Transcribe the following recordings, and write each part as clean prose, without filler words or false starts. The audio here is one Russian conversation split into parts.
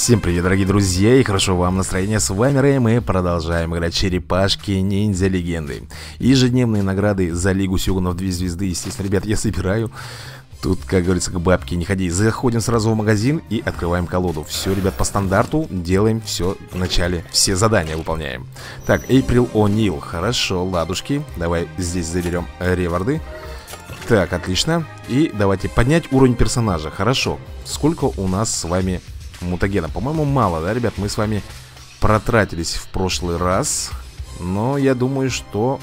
Всем привет, дорогие друзья, и хорошо вам настроение. С вами Рэй, мы продолжаем играть черепашки ниндзя легенды. Ежедневные награды за Лигу Сёгунов 2 звезды, естественно, ребят, я собираю. Тут, как говорится, к бабке не ходи. Заходим сразу в магазин и открываем колоду. Все, ребят, по стандарту делаем все в начале. Все задания выполняем. Так, Эйприл О'Нил. Хорошо, ладушки. Давай здесь заберем реварды. Так, отлично. И давайте поднять уровень персонажа. Хорошо. Сколько у нас с вами мутагена? По-моему, мало, да, ребят? Мы с вами протратились в прошлый раз. Но я думаю, что...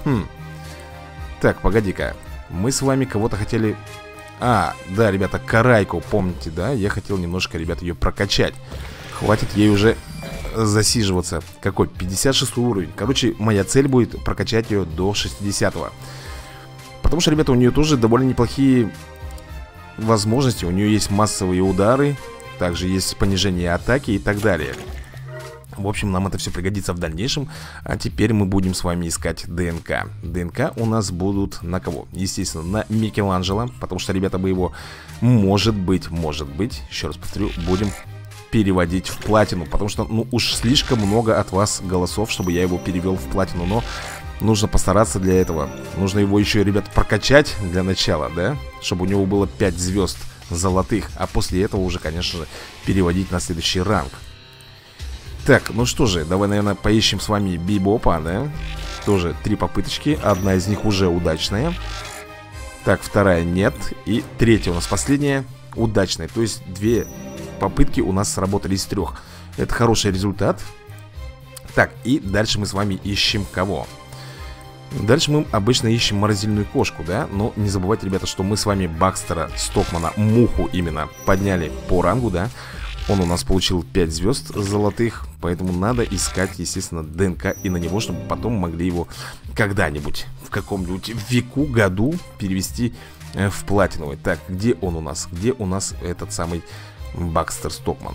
Так, погоди-ка. Мы с вами кого-то хотели... да, ребята, Карайку, помните, да? Я хотел немножко, ребят, ее прокачать. Хватит ей уже засиживаться. Какой? 56 уровень. Короче, моя цель будет прокачать ее до 60-го. Потому что, ребята, у нее тоже довольно неплохие возможности. У нее есть массовые удары. Также есть понижение атаки и так далее. В общем, нам это все пригодится в дальнейшем. А теперь мы будем с вами искать ДНК. ДНК у нас будут на кого? Естественно, на Микеланджело. Потому что, ребята, мы его, может быть, еще раз повторю, будем переводить в платину. Потому что, ну, уж слишком много от вас голосов, чтобы я его перевел в платину. Но нужно постараться для этого. Нужно его еще, ребят, прокачать для начала, да? Чтобы у него было 5 звезд золотых. А после этого уже, конечно же, переводить на следующий ранг. Так, ну что же, давай, наверное, поищем с вами Бибопа, да? Тоже 3 попыточки, одна из них уже удачная. Так, вторая нет. И третья у нас последняя удачная. То есть 2 попытки у нас сработали из 3. Это хороший результат. Так, и дальше мы с вами ищем кого? Дальше мы обычно ищем морозильную кошку, да? Но не забывайте, ребята, что мы с вами Бакстера Стокмана, муху именно, подняли по рангу, да? Он у нас получил 5 звезд золотых. Поэтому надо искать, естественно, ДНК и на него, чтобы потом могли его когда-нибудь, в каком-нибудь веку, году перевести в платиновый. Так, где он у нас? Где у нас этот самый Бакстер Стокман?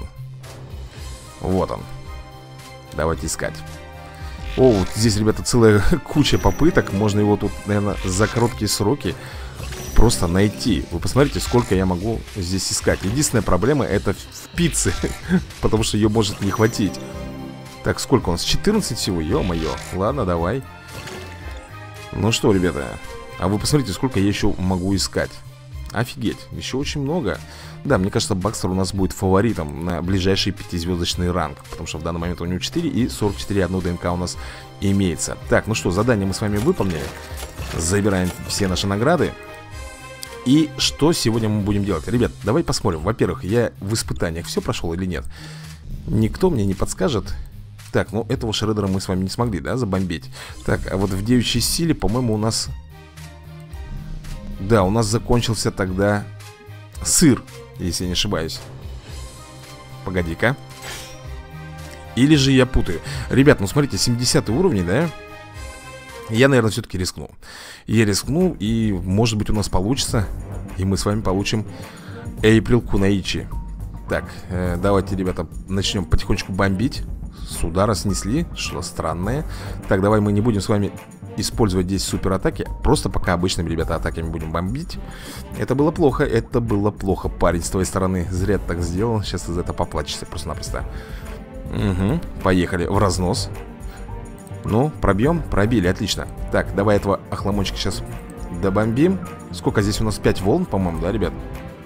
Вот он. Давайте искать. О, вот здесь, ребята, целая куча попыток. Можно его тут, наверное, за короткие сроки просто найти. Вы посмотрите, сколько я могу здесь искать. Единственная проблема — это в пицце. Потому что ее может не хватить. Так, сколько у нас? 14 всего, ё-моё. Ладно, давай. Ну что, ребята, а вы посмотрите, сколько я еще могу искать. Офигеть, еще очень много. Да, мне кажется, Бакстер у нас будет фаворитом на ближайший 5-звездочный ранг. Потому что в данный момент у него 4 и 44 одно ДНК у нас имеется. Так, ну что, задание мы с вами выполнили. Забираем все наши награды. И что сегодня мы будем делать? Ребят, давай посмотрим. Во-первых, я в испытаниях все прошел или нет? Никто мне не подскажет. Так, ну этого Шреддера мы с вами не смогли, да, забомбить. Так, а вот в девичьей силе, по-моему, у нас... Да, у нас закончился тогда сыр, если я не ошибаюсь. Погоди-ка. Или же я путаю. Ребят, ну смотрите, 70 уровень, да? Я, наверное, все-таки рискну. Я рискну, и, может быть, у нас получится. И мы с вами получим Эйприл Кунаичи. Так, давайте, ребята, начнем потихонечку бомбить. С удара снесли, что странное. Так, давай мы не будем с вами использовать здесь суператаки. Просто пока обычными, ребята, атаками будем бомбить. Это было плохо, парень, с твоей стороны. Зря ты так сделал, сейчас ты за это поплачешься просто-напросто. Угу, поехали в разнос. Ну, пробьем? Пробили, отлично. Так, давай этого охламончика сейчас добомбим. Сколько здесь у нас? 5 волн, по-моему, да, ребят?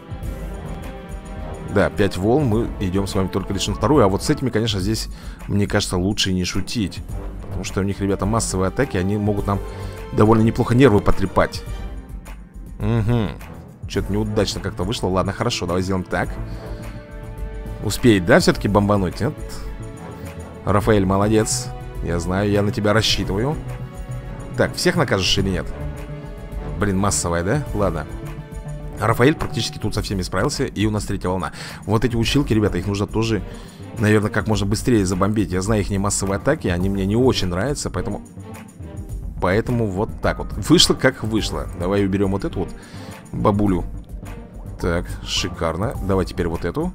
Да, 5 волн, мы идем с вами только лишь на вторую. А вот с этими, конечно, здесь, мне кажется, лучше не шутить. Потому что у них, ребята, массовые атаки. Они могут нам довольно неплохо нервы потрепать. Угу. Что-то неудачно как-то вышло. Ладно, хорошо, давай сделаем так. Успеет, да, все-таки бомбануть? Нет? Рафаэль, молодец. Я знаю, я на тебя рассчитываю. Так, всех накажешь или нет? Блин, массовая, да? Ладно. Рафаэль практически тут со всеми справился. И у нас 3-я волна. Вот эти училки, ребята, их нужно тоже, наверное, как можно быстрее забомбить. Я знаю их не массовые атаки, они мне не очень нравятся. Поэтому вот так вот. Вышло как вышло. Давай уберем вот эту вот бабулю. Так, шикарно. Давай теперь вот эту.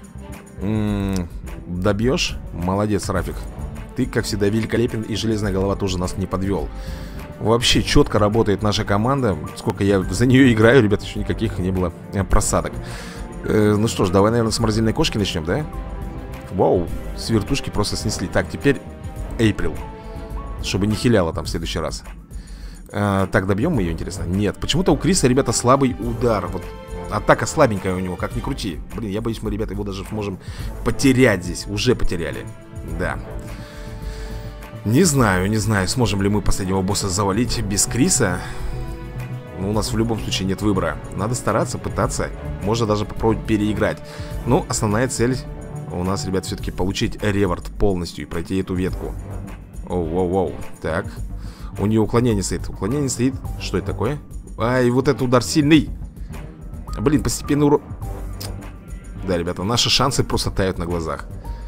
Добьешь? Молодец, Рафик. Ты, как всегда, великолепен. И железная голова тоже нас не подвел. Вообще четко работает наша команда. Сколько я за нее играю, ребят, еще никаких не было просадок. Ну что ж, давай, наверное, с морозильной кошки начнем, да? Вау, с вертушки просто снесли. Так, теперь Эйприл, чтобы не хиляла там в следующий раз. Так, добьем мы ее, интересно? Нет, почему-то у Криса, ребята, слабый удар. Вот атака слабенькая у него, как ни крути. Блин, я боюсь, мы, ребята, его даже можем потерять здесь. Уже потеряли. Да. Не знаю, сможем ли мы последнего босса завалить без Криса. Но у нас в любом случае нет выбора. Надо стараться, пытаться. Можно даже попробовать переиграть. Но основная цель у нас, ребят, все-таки получить реворд полностью и пройти эту ветку. Оу. Так. У нее уклонение стоит. Уклонение стоит. Что это такое? Ай, вот этот удар сильный. Блин, постепенный урон. Да, ребята, наши шансы просто тают на глазах.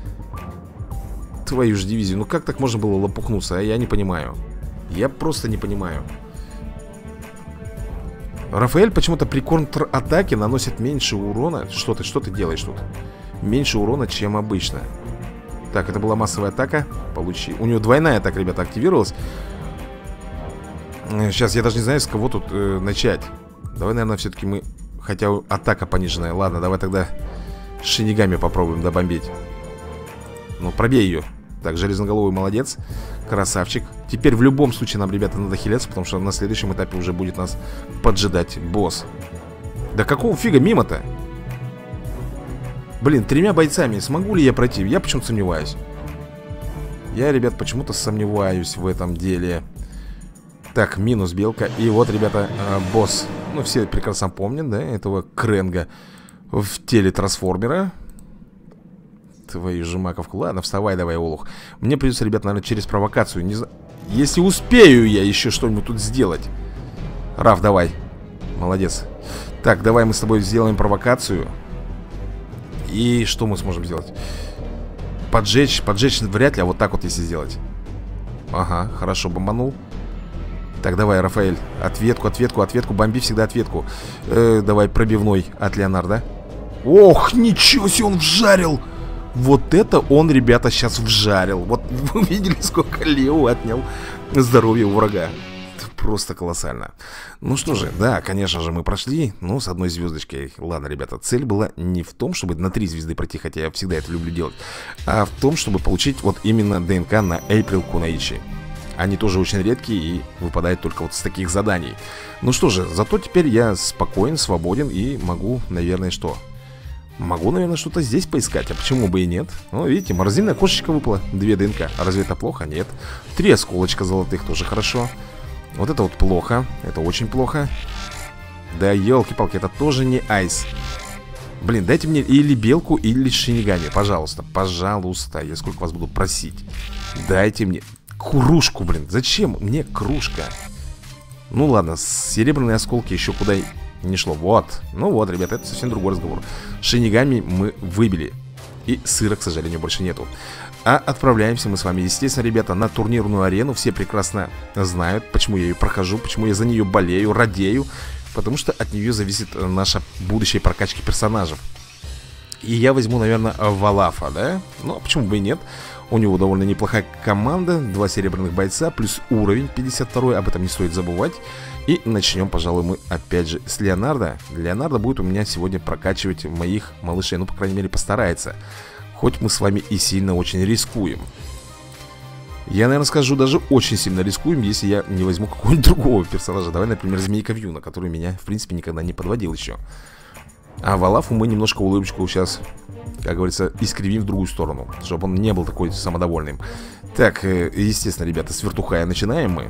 Твою же дивизию. Ну как так можно было лопухнуться, а? Я не понимаю. Я просто не понимаю. Рафаэль почему-то при контратаке наносит меньше урона. Что ты делаешь тут? Меньше урона, чем обычно. Так, это была массовая атака. Получи. У него двойная атака, ребята, активировалась. Сейчас я даже не знаю, с кого тут начать. Давай, наверное, все-таки мы... Хотя атака пониженная. Ладно, давай тогда Шинигами попробуем добомбить. Ну, пробей ее. Так, железноголовый молодец. Красавчик. Теперь в любом случае нам, ребята, надо хиляться, потому что на следующем этапе уже будет нас поджидать босс. Да какого фига мимо-то? Блин, 3 бойцами. Смогу ли я пройти? Я почему-то сомневаюсь. Я, ребят, почему-то сомневаюсь в этом деле. Так, минус белка. И вот, ребята, босс. Ну, все прекрасно помнят, да, этого Кренга в теле трансформера. Твою же маковку. Ладно, вставай давай, олух. Мне придется, ребят, наверное, через провокацию. Не знаю. Если успею я еще что-нибудь тут сделать. Раф, давай. Молодец. Так, давай мы с тобой сделаем провокацию. И что мы сможем сделать? Поджечь вряд ли, а вот так вот если сделать. Ага, хорошо, бомбанул. Так, давай, Рафаэль, ответку, бомби всегда ответку. Давай, пробивной от Леонардо. Ох, ничего себе, он вжарил. Вот это он, ребята, сейчас вжарил. Вот вы видели, сколько Лео отнял здоровья у врага. Это просто колоссально. Ну что же, да, конечно же, мы прошли. Но с одной звездочкой. Ладно, ребята, цель была не в том, чтобы на 3 звезды пройти, хотя я всегда это люблю делать, а в том, чтобы получить вот именно ДНК на Эйприл Кунаичи. Они тоже очень редкие и выпадают только вот с таких заданий. Ну что же, зато теперь я спокоен, свободен и могу, наверное, что? Могу, наверное, что-то здесь поискать, а почему бы и нет? Ну, видите, морозильная кошечка выпала, 2 ДНК. Разве это плохо? Нет. 3 осколочка золотых тоже хорошо. Вот это вот плохо, это очень плохо. Да, елки-палки, это тоже не айс. Блин, дайте мне или белку, или шинигами, пожалуйста. Пожалуйста, я сколько вас буду просить. Дайте мне кружку, блин, зачем мне кружка? Ну ладно, серебряные осколки еще куда не шло. Вот, ну вот, ребята, это совсем другой разговор. Шинигами мы выбили. И сыра, к сожалению, больше нету. А отправляемся мы с вами, естественно, ребята, на турнирную арену. Все прекрасно знают, почему я ее прохожу, почему я за нее болею, радею. Потому что от нее зависит наша будущая прокачка персонажей. И я возьму, наверное, Валафа, да? Ну, почему бы и нет? У него довольно неплохая команда, 2 серебряных бойца, плюс уровень 52, об этом не стоит забывать. И начнем, пожалуй, мы опять же с Леонардо. Леонардо будет у меня сегодня прокачивать моих малышей, ну, по крайней мере, постарается. Хоть мы с вами и сильно очень рискуем. Я, наверное, скажу, даже очень сильно рискуем, если я не возьму какого-нибудь другого персонажа. Давай, например, Змейка Вьюна, который меня, в принципе, никогда не подводил еще. А Валафу мы немножко улыбочку сейчас, как говорится, искривим в другую сторону, чтобы он не был такой самодовольным. Так, естественно, ребята, с вертухая начинаем мы.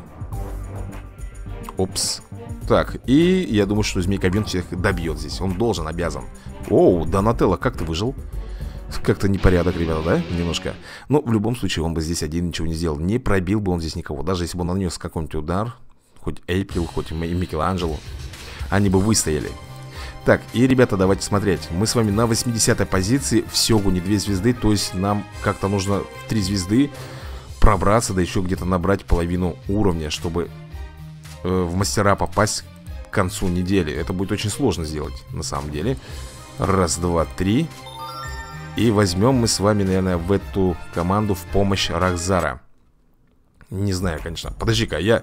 Опс. Так, и я думаю, что Змейка Вьюн всех добьет здесь. Он должен, обязан. Оу, Донателло, как ты выжил? Как-то непорядок, ребята, да? Немножко. Но в любом случае он бы здесь один ничего не сделал. Не пробил бы он здесь никого. Даже если бы он нанес какой-нибудь удар, хоть Эйприл, хоть Микеланджело, они бы выстояли. Так, и, ребята, давайте смотреть. Мы с вами на 80-й позиции. В Сёгуне 2 звезды. То есть нам как-то нужно в 3 звезды пробраться, да еще где-то набрать половину уровня, чтобы в мастера попасть к концу недели. Это будет очень сложно сделать, на самом деле. Раз, два, три. И возьмем мы с вами, наверное, в эту команду в помощь Рахзара. Не знаю, конечно. Подожди-ка, я...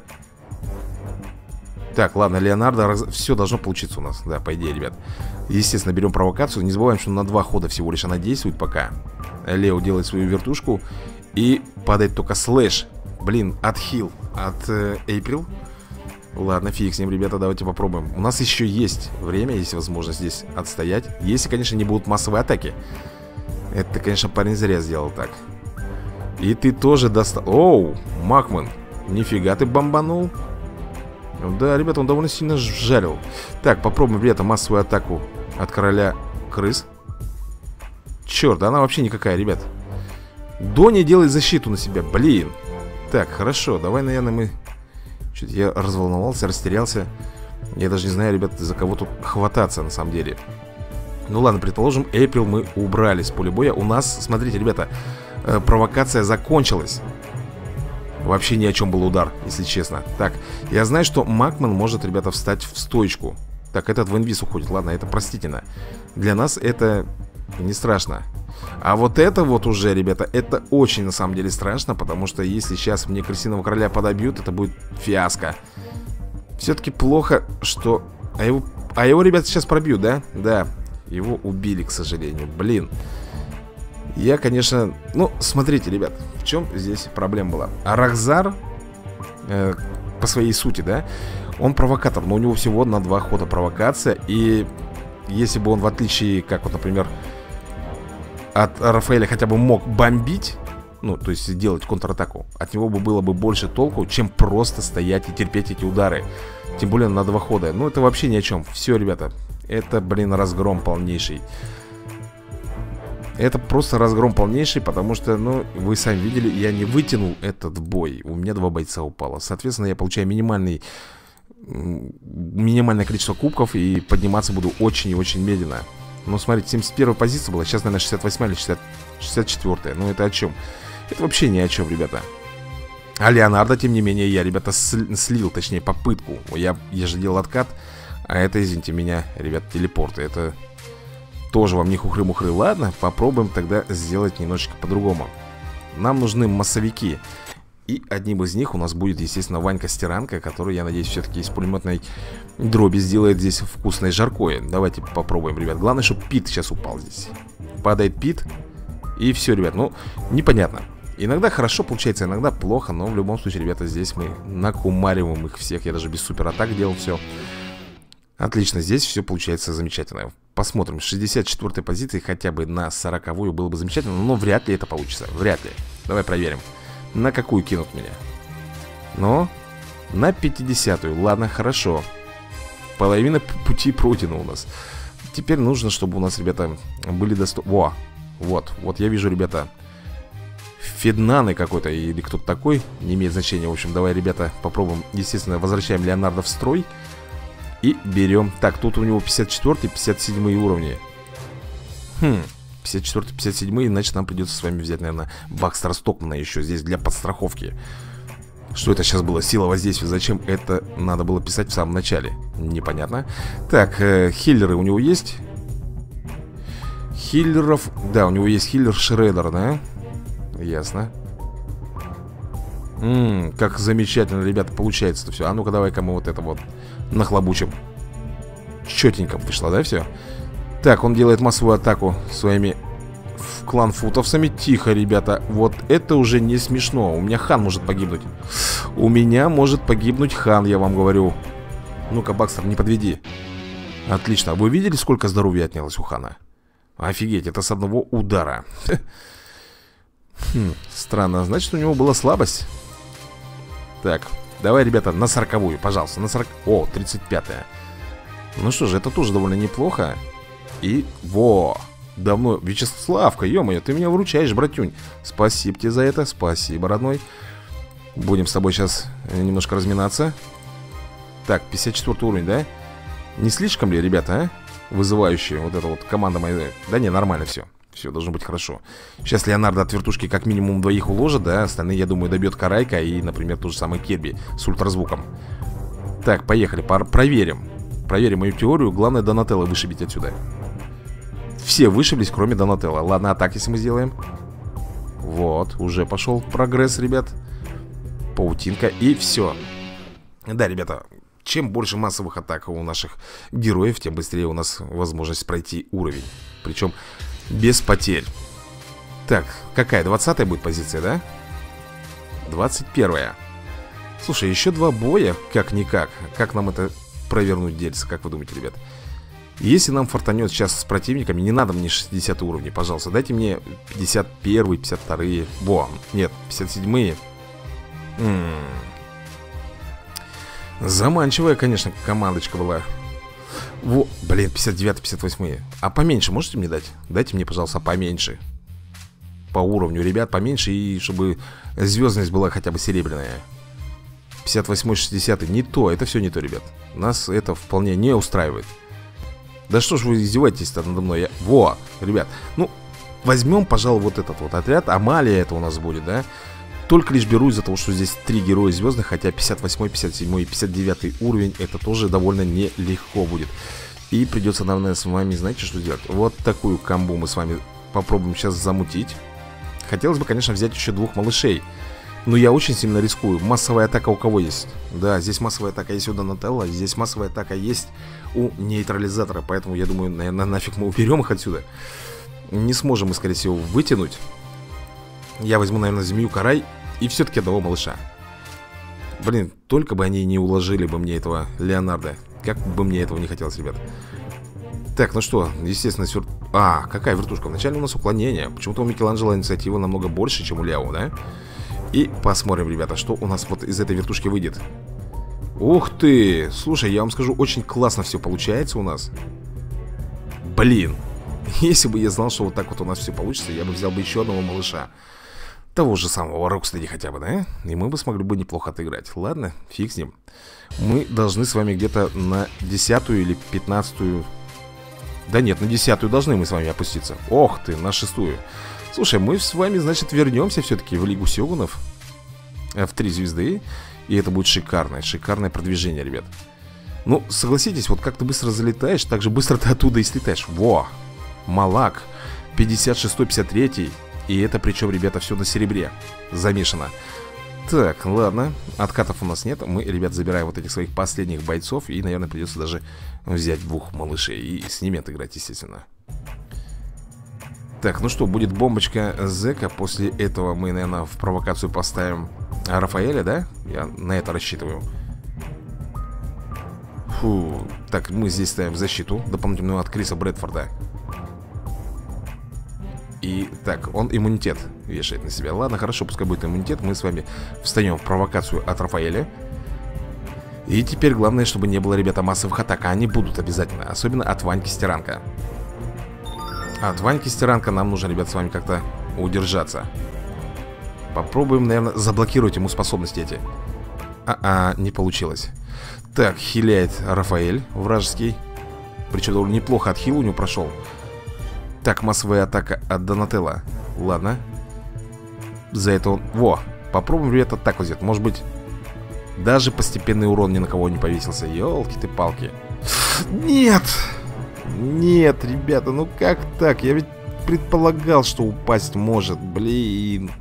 Так, ладно, Леонардо, все должно получиться у нас. Да, по идее, ребят. Естественно, берем провокацию. Не забываем, что на 2 хода всего лишь она действует пока. Лео делает свою вертушку. И падает только слэш. Блин, отхил от Эйприл. Ладно, фиг с ним, ребята, давайте попробуем. У нас еще есть время, есть возможность здесь отстоять. Если, конечно, не будут массовые атаки. Это, конечно, парень зря сделал так. И ты тоже достал. Оу, Макман, нифига ты бомбанул. Да, ребята, он довольно сильно жарил. Так, попробуем, ребята, массовую атаку от короля крыс. Черт, она вообще никакая, ребят. Дони делает защиту на себя, блин. Так, хорошо, давай, наверное, мы... Что-то я разволновался, растерялся. Я даже не знаю, ребят, за кого тут хвататься на самом деле. Ну ладно, предположим, Эйприл мы убрали с поля боя. У нас, смотрите, ребята, провокация закончилась. Вообще ни о чем был удар, если честно. Так, я знаю, что Макман может, ребята, встать в стоечку. Так, этот в инвиз уходит, ладно, это простительно. Для нас это не страшно. А вот это вот уже, ребята, это очень на самом деле страшно. Потому что если сейчас мне крысиного короля подобьют, это будет фиаско. Все-таки плохо, что... А его, ребята, сейчас пробьют, да? Да, его убили, к сожалению, блин. Я, конечно... Ну, смотрите, ребят, в чем здесь проблема была. Арахзар, по своей сути, да, он провокатор, но у него всего на 2 хода провокация. И если бы он, в отличие, как вот, например, от Рафаэля хотя бы мог бомбить, ну, то есть делать контратаку, от него бы было бы больше толку, чем просто стоять и терпеть эти удары. Тем более на 2 хода. Ну, это вообще ни о чем. Все, ребята, это, блин, разгром полнейший. Это просто разгром полнейший, потому что, ну, вы сами видели, я не вытянул этот бой. У меня 2 бойца упало. Соответственно, я получаю минимальное количество кубков и подниматься буду очень и очень медленно. Ну, смотрите, 71-я позиция была, сейчас, наверное, 68-я или 64-я. Ну, это о чем? Это вообще ни о чем, ребята. А Леонардо, тем не менее, я, ребята, слил, точнее, попытку. Я же делал откат, а это, извините меня, ребят, телепорты. Это тоже вам не хухры-мухры. Ладно, попробуем тогда сделать немножечко по-другому. Нам нужны массовики. И одним из них у нас будет, естественно, Ванька Стиранка, который, я надеюсь, все-таки из пулеметной дроби сделает здесь вкусное жаркое. Давайте попробуем, ребят. Главное, чтобы Пит сейчас упал здесь. Падает Пит. И все, ребят, ну, непонятно. Иногда хорошо получается, иногда плохо. Но в любом случае, ребята, здесь мы накумариваем их всех. Я даже без суператак делал все. Отлично, здесь все получается замечательно. Посмотрим, с 64-й позиции хотя бы на 40-ю было бы замечательно. Но вряд ли это получится, вряд ли. Давай проверим. На какую кинут меня? Ну, на 50-ю. Ладно, хорошо. Половина пути пройдена у нас. Теперь нужно, чтобы у нас, ребята, были доступны... Вот я вижу, ребята, Феднаны какой-то или кто-то такой. Не имеет значения. В общем, давай, ребята, попробуем. Естественно, возвращаем Леонардо в строй. И берем... Так, тут у него 54-й, 57-й уровни. 54-й, 57-й, значит, нам придется с вами взять, наверное, Бакстера Стокмана еще здесь для подстраховки. Что это сейчас было? Сила воздействия. Зачем это надо было писать в самом начале? Непонятно. Так, хиллеры у него есть? Хиллеров... Да, у него есть хиллер Шреддер, да? Ясно. Как замечательно, ребята, получается-то все. А ну-ка, давай-ка мы вот это вот нахлобучим. Четенько вышло, да, все? Так, он делает массовую атаку своими кланфутовцами. Тихо, ребята, вот это уже не смешно. У меня хан может погибнуть. У меня может погибнуть хан, я вам говорю. Ну-ка, Бакстер, не подведи. Отлично, вы видели, сколько здоровья отнялось у хана? Офигеть, это с одного удара. Странно, значит, у него была слабость. Так, давай, ребята, на 40-ю, пожалуйста, на 40... О, 35-я. Ну что же, это тоже довольно неплохо. И, давно, Вячеславка, ё-моё, ты меня выручаешь, братюнь. Спасибо тебе за это, спасибо, родной. Будем с тобой сейчас немножко разминаться. Так, 54 уровень, да? Не слишком ли, ребята, а? Вызывающие, вот эта вот команда моя. Да не, нормально все. Все должно быть хорошо. Сейчас Леонардо от вертушки как минимум 2 уложит, да? Остальные, я думаю, добьет Карайка и, например, тот же самый Кирби с ультразвуком. Так, поехали, проверим. Проверим мою теорию. Главное, Донателло вышибить отсюда. Все вышиблись, кроме Донателло. Ладно, а так, если мы сделаем. Вот, уже пошел прогресс, ребят. Паутинка, и все. Да, ребята, чем больше массовых атак у наших героев, тем быстрее у нас возможность пройти уровень. Причем без потерь. Так, какая? 20-я будет позиция, да? 21-я. Слушай, еще 2 боя, как-никак. Как нам это провернуть, дельце, как вы думаете, ребят? Если нам фартанет сейчас с противниками, не надо мне 60 уровни, пожалуйста. Дайте мне 51, 52. Во, нет, 57. Заманчивая, конечно, командочка была. Во, блин, 59, 58. А поменьше можете мне дать? Дайте мне, пожалуйста, поменьше. По уровню, ребят, поменьше. И чтобы звездность была хотя бы серебряная. 58, 60. Не то, это все не то, ребят. Нас это вполне не устраивает. Да что ж вы издеваетесь-то надо мной? Во, ребят, ну, возьмем, пожалуй, вот этот вот отряд. Амалия это у нас будет, да? Только лишь беру из-за того, что здесь 3 героя звездных. Хотя 58, 57 и 59 уровень, это тоже довольно нелегко будет. И придется, наверное, с вами, знаете, что сделать? Вот такую комбу мы с вами попробуем сейчас замутить. Хотелось бы, конечно, взять еще 2 малышей. Но я очень сильно рискую. Массовая атака у кого есть? Да, здесь массовая атака есть у Донателло. Здесь массовая атака есть у нейтрализатора. Поэтому, я думаю, наверное, нафиг мы уберем их отсюда. Не сможем мы, скорее всего, вытянуть. Я возьму, наверное, змею карай. И все-таки одного малыша. Блин, только бы они не уложили бы мне этого Леонардо. Как бы мне этого не хотелось, ребят. Так, ну что, естественно, какая вертушка? Вначале у нас уклонение. Почему-то у Микеланджело инициатива намного больше, чем у Ляо, да? И посмотрим, ребята, что у нас вот из этой вертушки выйдет. Ух ты! Слушай, я вам скажу, очень классно все получается у нас. Блин! Если бы я знал, что вот так вот у нас все получится, я бы взял бы еще одного малыша. Того же самого Рокстеди хотя бы, да? И мы бы смогли бы неплохо отыграть. Ладно, фиг с ним. Мы должны с вами где-то на 10-ю или 15-ю... Да нет, на 10-ю должны мы с вами опуститься. Ох ты, на 6-ю. Слушай, мы с вами, значит, вернемся все-таки в Лигу Сёгунов. В 3 звезды. И это будет шикарное продвижение, ребят. Ну, согласитесь, вот как ты быстро залетаешь, так же быстро ты оттуда и слетаешь. Во! Малак 56-й, 53-й. И это причем, ребята, все на серебре замешано. Так, ладно, откатов у нас нет. Мы, ребят, забираем вот этих своих последних бойцов. И, наверное, придется даже взять 2 малышей и с ними отыграть, естественно. Так, ну что, будет бомбочка Зека. После этого мы, наверное, в провокацию поставим Рафаэля, да? Я на это рассчитываю. Фу. Так, мы здесь ставим защиту дополнительную от Криса Брэдфорда. И так, он иммунитет вешает на себя. Ладно, хорошо, пускай будет иммунитет. Мы с вами встанем в провокацию от Рафаэля. И теперь главное, чтобы не было, ребята, массовых атак. А они будут обязательно, особенно от Ваньки Стеранка. От Ваньки Стеранка нам нужно, ребят, с вами как-то удержаться. Попробуем, наверное, заблокировать ему способности эти. Не получилось. Так, хиляет Рафаэль вражеский. Причем довольно неплохо от хила у него прошел. Так, массовая атака от Донателло. Ладно. За это он... Во, попробуем, ребята, так вот сделать. Может быть, даже постепенный урон ни на кого не повесился. Ёлки-ты-палки. Нет! Нет, ребята, ну как так? Я ведь предполагал, что упасть может. Блин.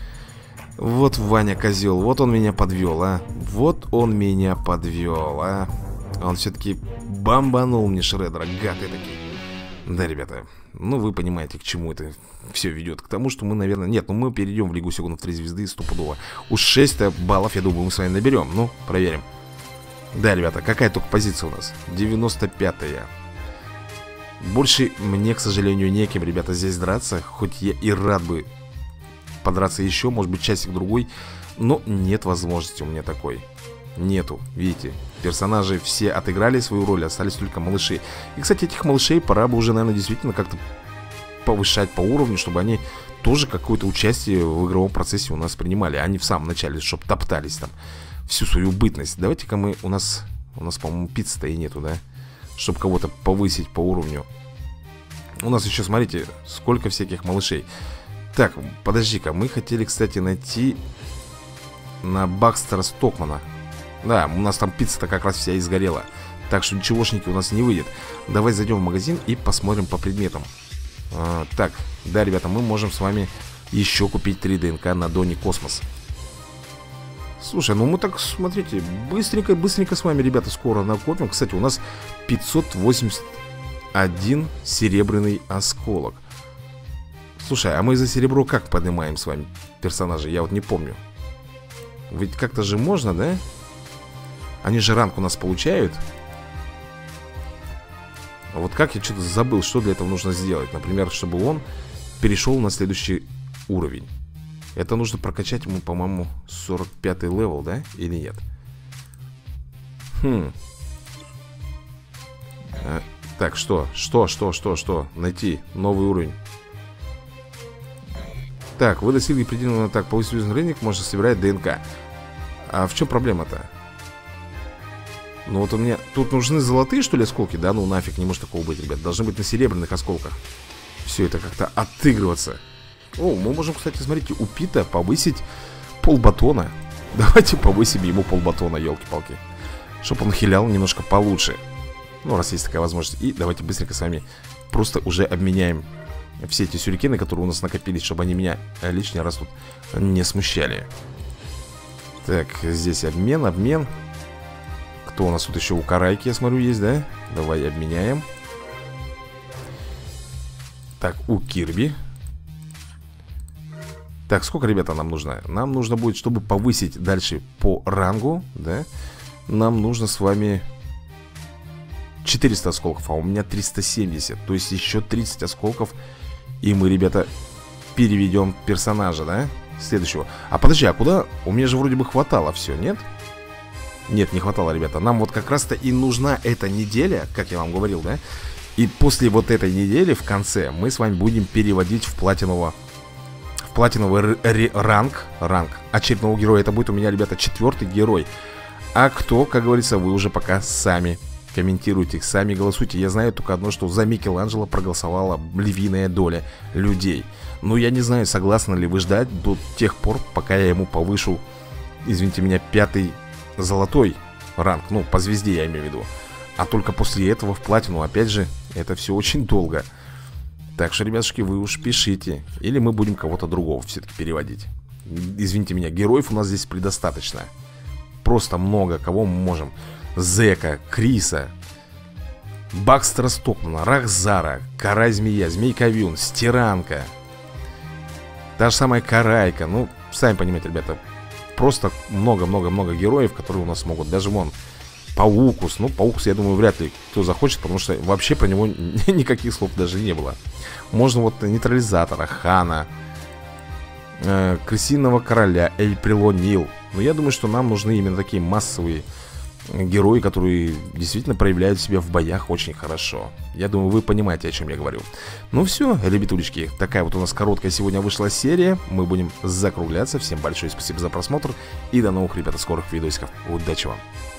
Вот Ваня козел, вот он меня подвел, а. Вот он меня подвел, а. Он все-таки бомбанул мне Шреддера, гады такие. Да, ребята, ну вы понимаете, к чему это все ведет. К тому, что мы, наверное... Нет, ну мы перейдем в Лигу Сёгунов 3 звезды стопудово. Уж 6 баллов, я думаю, мы с вами наберем. Ну, проверим. Да, ребята, какая только позиция у нас? 95-я. Больше мне, к сожалению, неким, ребята, здесь драться. Хоть я и рад бы подраться еще, может быть, часик-другой. Но нет возможности у меня такой. Нету, видите. Персонажи все отыграли свою роль, остались только малыши. И, кстати, этих малышей пора бы уже, наверное, действительно как-то повышать по уровню, чтобы они тоже какое-то участие в игровом процессе у нас принимали, а не в самом начале, чтобы топтались там всю свою бытность. Давайте-ка мы... У нас, по-моему, пиццы-то и нету, да? Чтобы кого-то повысить по уровню. У нас еще, смотрите, сколько всяких малышей. Так, подожди-ка, мы хотели, кстати, найти на Бакстера Стокмана. Да, у нас там пицца-то как раз вся изгорела. Так что ничегошники у нас не выйдет. Давай зайдем в магазин и посмотрим по предметам. Так, да, ребята, мы можем с вами еще купить 3 ДНК на Доне Космос. Слушай, ну мы так, смотрите, быстренько с вами, ребята, скоро накопим. Кстати, у нас 581 серебряный осколок. Слушай, а мы за серебро как поднимаем с вами персонажей? Я вот не помню. Ведь как-то же можно, да? Они же ранг у нас получают. А вот как я что-то забыл, что для этого нужно сделать. Например, чтобы он перешел на следующий уровень. Это нужно прокачать ему, по-моему, 45-й левел, да? Или нет? Так, что? Найти новый уровень. Так, вы достигли предельного. Так, повысить рынок, можно собирать ДНК. А в чем проблема-то? Ну вот у меня... Тут нужны золотые, что ли, осколки? Да, ну нафиг, не может такого быть, ребят. Должны быть на серебряных осколках. Все это как-то отыгрываться. О, мы можем, кстати, смотрите, у Пита повысить полбатона. Давайте повысим ему полбатона, елки-палки. Чтоб он хилял немножко получше. Ну, раз есть такая возможность. И давайте быстренько с вами просто уже обменяем все эти сюрикены, которые у нас накопились, чтобы они меня лишний раз тут не смущали. Так, здесь обмен. Кто у нас тут еще у Карайки, я смотрю, есть, да? Давай обменяем. Так, у Кирби. Так, сколько, ребята, нам нужно? Нам нужно будет, чтобы повысить дальше по рангу, да? Нам нужно с вами 400 осколков, а у меня 370. То есть еще 30 осколков. И мы, ребята, переведем персонажа, да? Следующего. А подожди, а куда? У меня же вроде бы хватало все, нет? Нет, не хватало, ребята. Нам вот как раз-то и нужна эта неделя, как я вам говорил, да? И после вот этой недели, в конце, мы с вами будем переводить в платиновый ранг очередного героя. Это будет у меня, ребята, 4-й герой. А кто, как говорится, вы уже пока сами комментируйте, сами голосуйте. Я знаю только одно, что за Микеланджело проголосовала львиная доля людей. Но я не знаю, согласны ли вы ждать до тех пор, пока я ему повышу, извините меня, 5-й золотой ранг. Ну, по звезде я имею в виду. А только после этого в платину. Опять же, это все очень долго. Так что, ребятушки, вы уж пишите. Или мы будем кого-то другого все-таки переводить. Извините меня, героев у нас здесь предостаточно. Просто много. Кого мы можем? Зека, Криса, Бакстера Стокмана, Рахзара, Карай-змея, Змей-ковюн, Стиранка, та же самая Карайка. Ну, сами понимаете, ребята, просто много-много-много героев, которые у нас могут. Даже вон Паукус. Ну, Паукус, я думаю, вряд ли кто захочет, потому что вообще про него никаких слов даже не было. Можно вот Нейтрализатора, Хана, Крысиного Короля, Эль Прилонил. Но я думаю, что нам нужны именно такие массовые герои, которые действительно проявляют себя в боях очень хорошо. Я думаю, вы понимаете, о чем я говорю. Ну все, ребятулечки, такая вот у нас короткая сегодня вышла серия. Мы будем закругляться. Всем большое спасибо за просмотр. И до новых, ребята, скорых видосиков. Удачи вам!